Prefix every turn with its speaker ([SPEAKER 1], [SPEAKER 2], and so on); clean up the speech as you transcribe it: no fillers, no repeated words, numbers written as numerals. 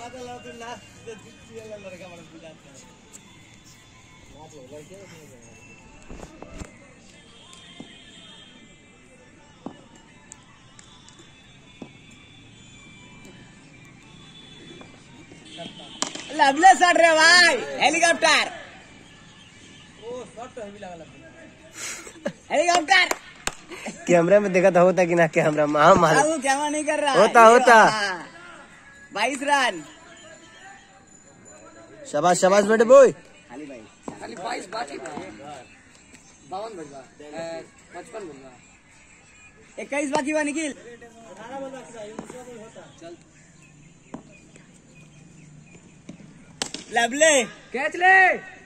[SPEAKER 1] लवले सर रे भाई हेलीकॉप्टर हेलीकॉप्टर
[SPEAKER 2] कैमरा में देखा था होता कि ना कैमरा
[SPEAKER 1] कैमरा नहीं कर रहा
[SPEAKER 2] होता
[SPEAKER 1] 22 रन
[SPEAKER 2] शाबाश शाबाश बेटे बॉय
[SPEAKER 1] खाली 22 बाकी 52 बचा 55 बचा 21 बाकी हुआ निखिल चल लवले कैच ले